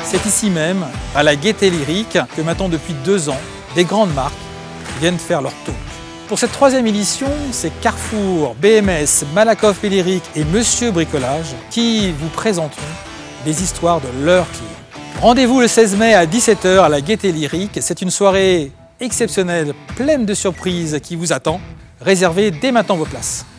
C'est ici même, à la Gaîté Lyrique, que maintenant depuis 2 ans, des grandes marques viennent faire leur tour. Pour cette 3e édition, c'est Carrefour, BMS, Malakoff Péléric et Monsieur Bricolage qui vous présenteront des histoires de leurs clients. Rendez-vous le 16 mai à 17 h à la Gaîté Lyrique. C'est une soirée exceptionnelle, pleine de surprises qui vous attend. Réservez dès maintenant vos places.